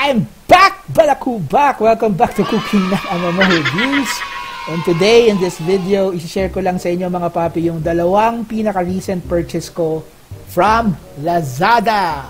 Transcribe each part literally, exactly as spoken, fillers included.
I'm back! Balaku back! Welcome back to Cooking ng Amamo Reviews. And today, in this video, isi-share ko lang sa inyo mga papi yung dalawang pinaka-recent purchase ko from Lazada.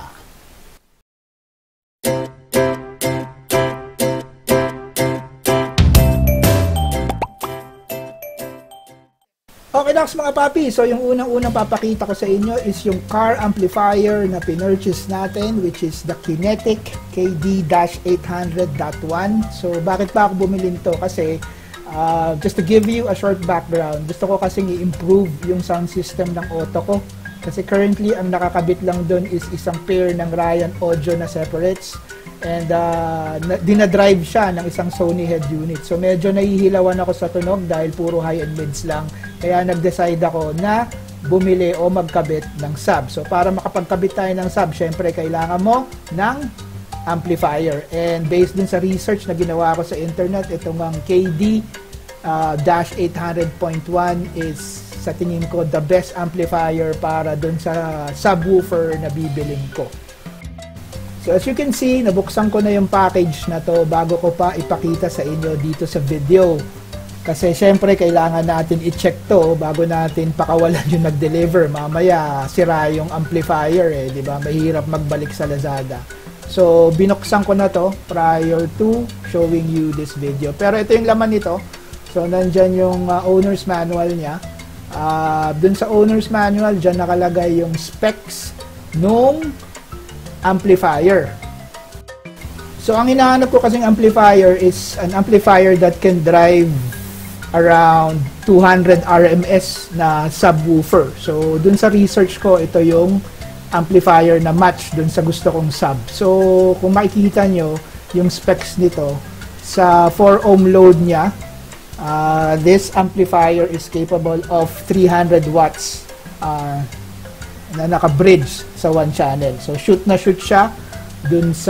Okay lang mga papi, so yung unang-unang papakita ko sa inyo is yung car amplifier na pinurchase natin, which is the Kinetic K D eight hundred point one. So bakit pa ako bumili nito? Kasi uh, just to give you a short background, gusto ko kasing i-improve yung sound system ng auto ko. Kasi currently ang nakakabit lang doon is isang pair ng Ryan Audio na separates. And uh, dinadrive siya ng isang Sony head unit. So medyo nahihilawan ako sa tunog dahil puro high and mids lang. Kaya nag-decide ako na bumili o magkabit ng sub. So para makapagkabit tayo ng sub, syempre kailangan mo ng amplifier. And based dun sa research na ginawa ko sa internet, itong ang K D eight hundred point one is sa tingin ko the best amplifier para dun sa subwoofer na bibilin ko. So as you can see, nabuksan ko na yung package na to bago ko pa ipakita sa inyo dito sa video. Kasi syempre kailangan natin i-check to bago natin pakawalan yung nag-deliver. Mamaya sira yung amplifier eh, di ba? Mahirap magbalik sa Lazada. So binuksan ko na to prior to showing you this video. Pero ito yung laman nito. So nandyan yung uh, owner's manual niya. Uh, dun sa owner's manual, dyan nakalagay yung specs nung amplifier. So ang hinahanap ko kasing amplifier is an amplifier that can drive around two hundred R M S na subwoofer. So dun sa research ko, ito yung amplifier na match dun sa gusto kong sub. So kung makikita nyo yung specs nito sa four ohm load niya, uh, this amplifier is capable of three hundred watts uh, na naka-bridge sa one channel. So shoot na shoot siya dun sa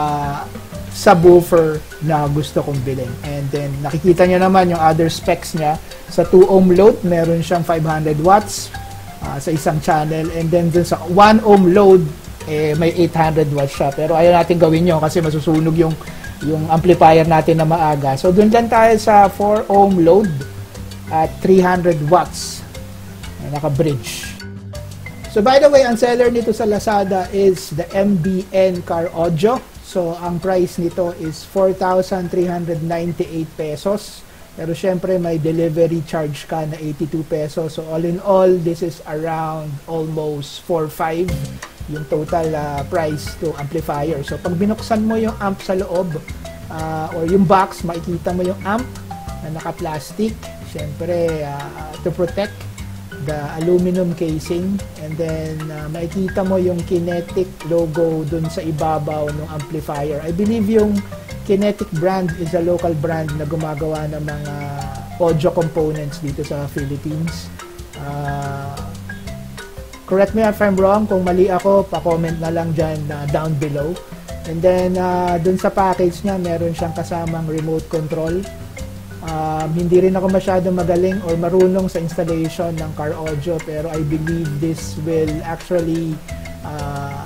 subwoofer na gusto kong bilhin. And then nakikita nyo naman yung other specs niya. Sa two ohm load, meron siyang five hundred watts uh, sa isang channel. And then dun sa one ohm load, eh, may eight hundred watts siya. Pero ayaw natin gawin yun kasi masusunog yung, yung amplifier natin na maaga. So dun lang tayo sa four ohm load at three hundred watts na naka-bridge. So by the way, ang seller nito sa Lazada is the M B N Car Audio. So ang price nito is four thousand three hundred ninety-eight pesos. Pero syempre may delivery charge ka na eighty-two pesos. So all in all, this is around almost four thousand five yung total uh, price to amplifier. So pag binuksan mo yung amp sa loob uh, or yung box, makikita mo yung amp na naka-plastic. Syempre uh, to protect the aluminum casing, and then uh, makikita mo yung Kinetic logo dun sa ibabaw ng amplifier. I believe yung Kinetic brand is a local brand na gumagawa ng mga audio components dito sa Philippines. Uh, correct me if I'm wrong, kung mali ako, pa-comment na lang dyan uh, down below. And then uh, dun sa package niya, meron siyang kasamang remote control. Um, hindi rin ako masyadong magaling or marunong sa installation ng car audio, pero I believe this will actually uh,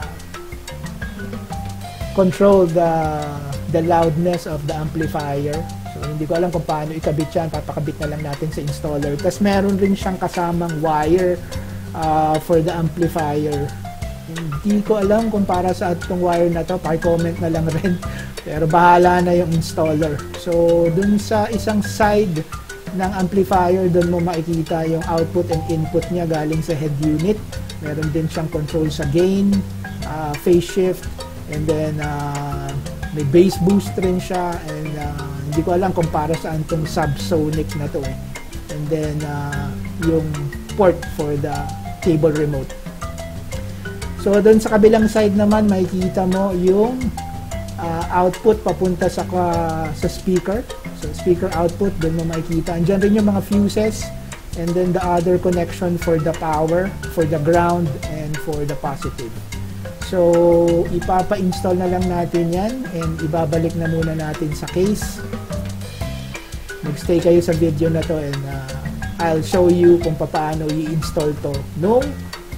control the the loudness of the amplifier. So hindi ko alam kung paano ikabit yan, papakabit na lang natin sa installer. Tapos meron rin siyang kasamang wire uh, for the amplifier. Hindi ko alam kung para sa itong wire na to, pa-comment na lang rin. Pero bahala na yung installer. So, dun sa isang side ng amplifier, dun mo makikita yung output and input niya galing sa head unit. Meron din siyang control sa gain, uh, phase shift, and then uh, may bass boost rin siya. And uh, hindi ko alam kung para saan itong subsonic na to eh. And then uh, yung port for the cable remote. So, dun sa kabilang side naman, makikita mo yung Uh, output papunta sa uh, sa speaker. So speaker output, doon mo makikita. Andiyan rin yung mga fuses, and then the other connection for the power, for the ground, and for the positive. So ipapa-install na lang natin yan, and ibabalik na muna natin sa case. Mag-stay kayo sa video na to, and uh, I'll show you kung paano i-install to nung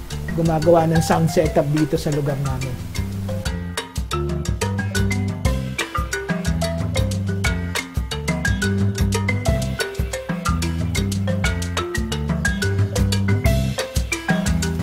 gumagawa ng sound setup dito sa lugar namin.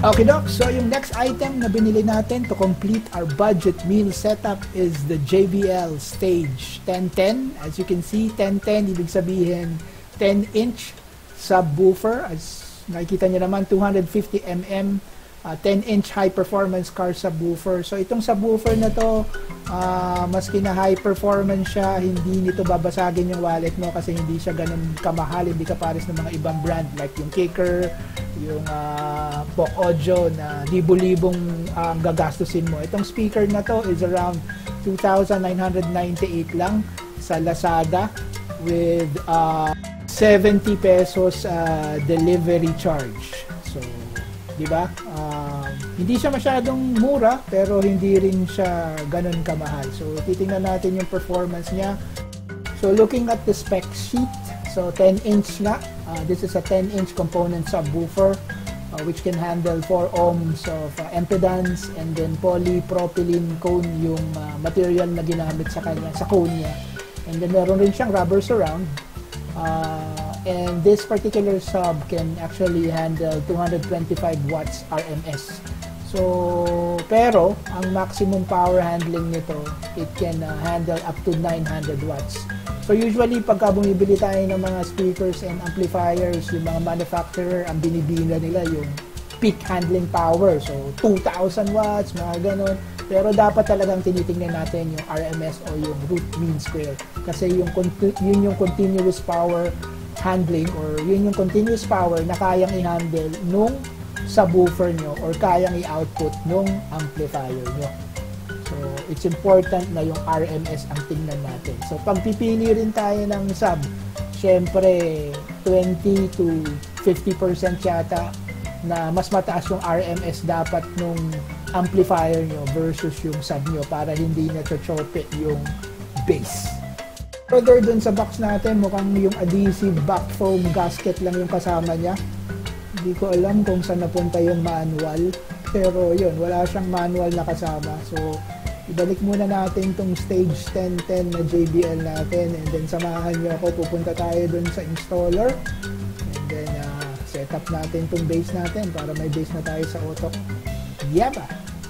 Okay, Doc. So, yung next item na binili natin to complete our budget meal setup is the J B L Stage ten ten. As you can see, ten ten, ibig sabihin ten inch subwoofer. As nakikita nyo naman, two hundred fifty millimeter, uh, ten inch high-performance car subwoofer. So, itong subwoofer na to, uh, maski na high-performance siya, hindi nito babasagin yung wallet mo kasi hindi siya ganun kamahal, hindi ka pares ng mga ibang brand like yung Kicker, yung uh, Pok Audio na libo-libong um, gagastusin mo. Itong speaker na to is around two thousand nine hundred ninety-eight lang sa Lazada with uh, seventy pesos uh, delivery charge. So, di ba? Uh, hindi siya masyadong mura pero hindi rin siya ganun kamahal. So, titingnan natin yung performance niya. So, looking at the spec sheet, so ten inch na. Uh, this is a ten inch component subwoofer uh, which can handle four ohms of uh, impedance, and then polypropylene cone yung uh, material na ginamit sa kanya, sa cone niya. And then meron rin siyang rubber surround. Uh, and this particular sub can actually handle two hundred twenty-five watts R M S. So, pero ang maximum power handling nito, it can uh, handle up to nine hundred watts. So usually pagka bumibili tayo ng mga speakers and amplifiers, yung mga manufacturer, ang binibila nila yung peak handling power. So two thousand watts, mga ganon. Pero dapat talagang tinitingnan natin yung R M S o yung root mean square. Kasi yung, yun yung continuous power handling or yun yung continuous power na kayang i-handle nung subwoofer nyo or kayang i-output nung amplifier nyo. So, it's important na yung R M S ang tingnan natin. So, pag pipili rin tayo ng sub, syempre, twenty to fifty percent yata na mas mataas yung R M S dapat nung amplifier nyo versus yung sub nyo para hindi na chochope yung bass. Further dun sa box natin, mukhang yung adhesive back foam gasket lang yung kasama niya. Hindi ko alam kung saan napunta yung manual. Pero yun, wala siyang manual na kasama. So, ibalik muna natin tong stage ten ten na J B L natin, and then samahan niyo ako, pupunta tayo dun sa installer, and then uh, set up natin tong base natin para may base na tayo sa auto. Yaba!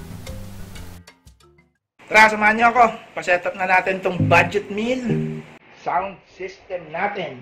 Tara, samahan niyo ako. Pa-set up na natin tong budget meal sound system natin.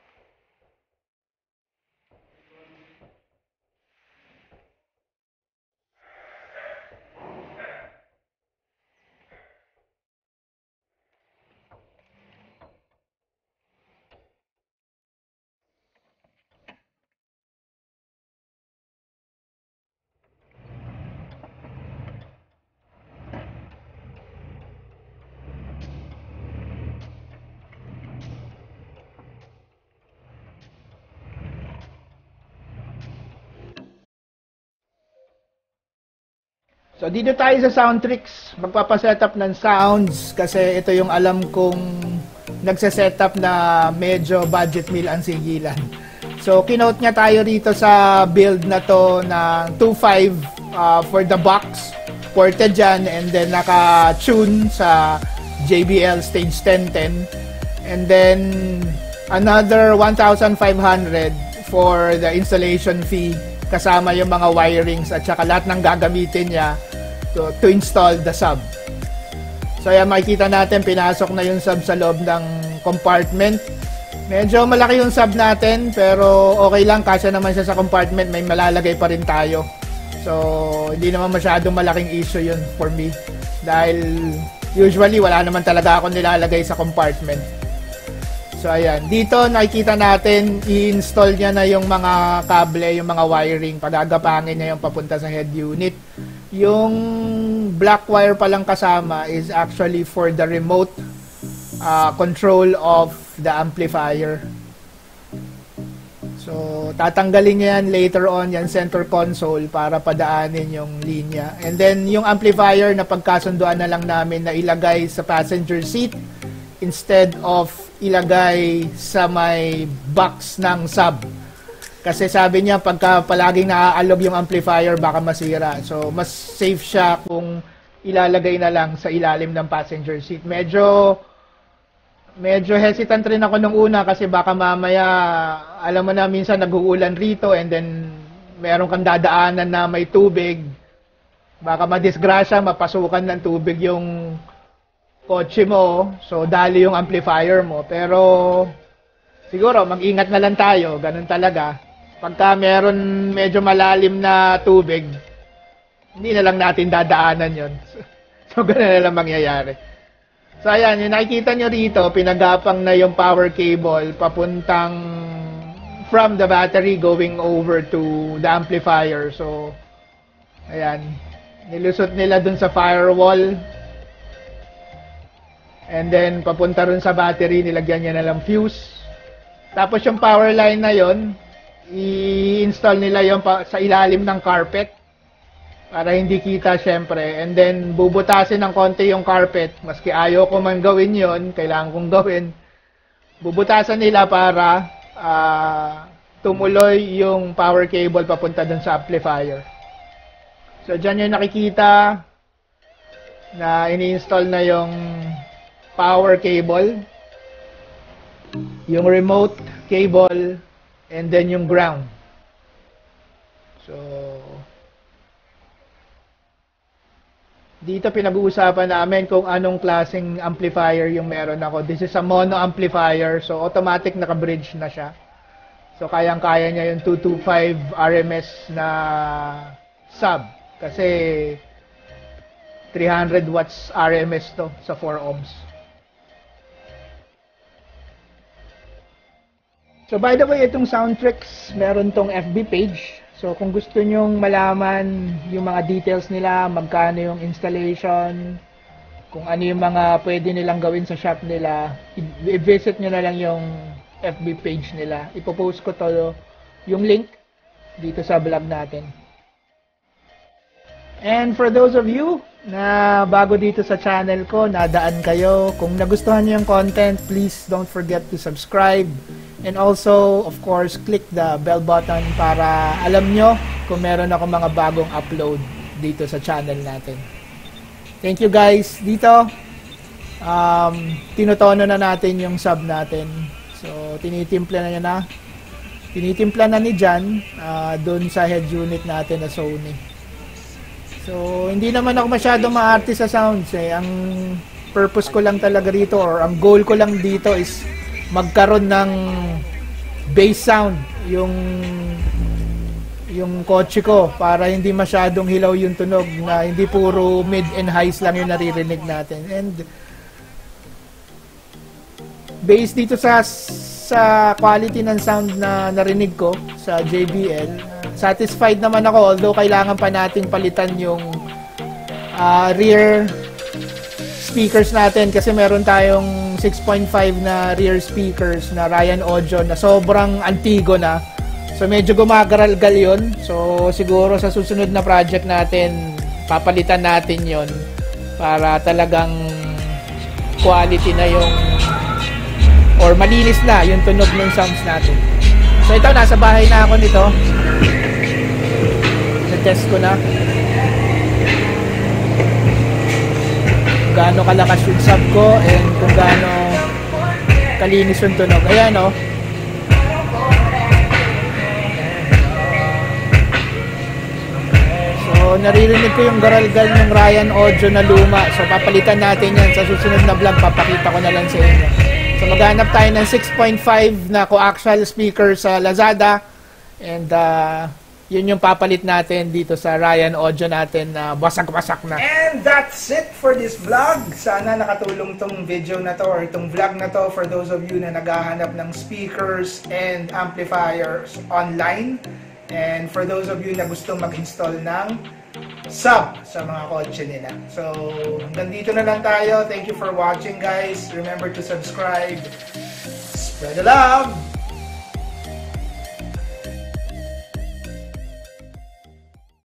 So, dito tayo sa Soundtricks, magpapasetup ng sounds kasi ito yung alam kong nagsasetup na medyo budget meal ang sigilan. So, kinote niya tayo rito sa build na to na two point five uh, for the box, ported dyan, and then naka-tune sa J B L Stage ten ten. And then, another one thousand five hundred for the installation fee, kasama yung mga wirings at saka lahat ng gagamitin niya to, to install the sub. So ayan, makikita natin, pinasok na yung sub sa loob ng compartment. Medyo malaki yung sub natin, pero okay lang, kasya naman siya sa compartment, may malalagay pa rin tayo. So hindi naman masyadong malaking issue yun for me. Dahil usually wala naman talaga ako nilalagay sa compartment. So ayan, dito nakikita natin, i-install niya na yung mga kable, yung mga wiring, pagagapangin niya yung papunta sa head unit. Yung black wire pa lang kasama is actually for the remote uh, control of the amplifier. So tatanggalin niya yan later on, yan center console, para padaanin yung linya. And then yung amplifier na pagkasunduan na lang namin na ilagay sa passenger seat instead of ilagay sa may box ng sub. Kasi sabi niya, pagka palaging naaalog yung amplifier, baka masira. So, mas safe siya kung ilalagay na lang sa ilalim ng passenger seat. Medyo, medyo hesitant rin ako nung una kasi baka mamaya, alam mo na, minsan nag-uulan rito and then meron kang dadaanan na may tubig, baka madisgrasya, mapasukan ng tubig yung kotse mo, so dali yung amplifier mo. Pero siguro mag-ingat na lang tayo, ganun talaga. Pagka meron medyo malalim na tubig, hindi na lang natin dadaanan yon. So ganun na lang mangyayari. So ayan, yung nakikita nyo rito, pinagapang na yung power cable papuntang from the battery going over to the amplifier. So ayan, nilusot nila dun sa firewall. And then, papunta rin sa battery, nilagyan niya na lang fuse. Tapos yung power line na yon, i-install nila yon sa ilalim ng carpet para hindi kita syempre. And then, bubutasin ng konti yung carpet. Maski ayaw ko man gawin yon, kailangan kong gawin. Bubutasan nila para uh, tumuloy yung power cable papunta dun sa amplifier. So, dyan yung nakikita na ini-install na yung power cable, yung remote cable, and then yung ground. So, dito pinag-uusapan namin kung anong klaseng amplifier yung meron ako. This is a mono amplifier, so automatic naka-bridge na siya. So, kayang-kaya niya yung two twenty-five R M S na sub. Kasi, three hundred watts R M S to sa four ohms. So by the way, itong Soundtricks, meron tong F B page. So kung gusto nyong malaman yung mga details nila, magkano yung installation, kung ano yung mga pwede nilang gawin sa shop nila, i-visit nyo na lang yung F B page nila. Ipopost ko to yung link dito sa vlog natin. And for those of you na bago dito sa channel ko, nadaan kayo, kung nagustuhan nyo yung content, please don't forget to subscribe. And also, of course, click the bell button para alam nyo kung meron ako mga bagong upload dito sa channel natin. Thank you guys. Dito, um, tinutono na natin yung sub natin. So, tinitimpla na niya na. Tinitimpla na ni Jan uh, dun sa head unit natin na Sony. So, hindi naman ako masyadong maarte sa sounds eh. Ang purpose ko lang talaga rito or ang goal ko lang dito is magkaroon ng bass sound yung yung kotse ko para hindi masyadong hilaw yung tunog, na hindi puro mid and highs lang yung naririnig natin. And based dito sa sa quality ng sound na narinig ko sa J B L, satisfied naman ako, although kailangan pa nating palitan yung uh, rear speakers natin kasi meron tayong six point five na rear speakers na Ryan Audio na sobrang antigo na. So medyo gumagaralgal yun. So siguro sa susunod na project natin, papalitan natin yon para talagang quality na yung or malinis na yung tunog ng sounds natin. So ito, nasa bahay na ako nito. Na-test ko na gaano kalakas yung sub ko and kung gaano kalinis yung tunog. Ayan o. Oh. So, naririnig ko yung garalgal ng Ryan Audio na luma. So, papalitan natin yan. Sa susunod na vlog, papakita ko na lang sa inyo. So, maghanap tayo ng six point five na coaxial speaker sa Lazada. And, uh, yun yung papalit natin dito sa Ryan Audio natin na wasak-wasak na. And that's it for this vlog. Sana nakatulong tong video na to or itong vlog na to for those of you na naghahanap ng speakers and amplifiers online. And for those of you na gustong mag-install ng sub sa mga kotse nila. So, hanggang dito na lang tayo. Thank you for watching guys. Remember to subscribe. Spread the love!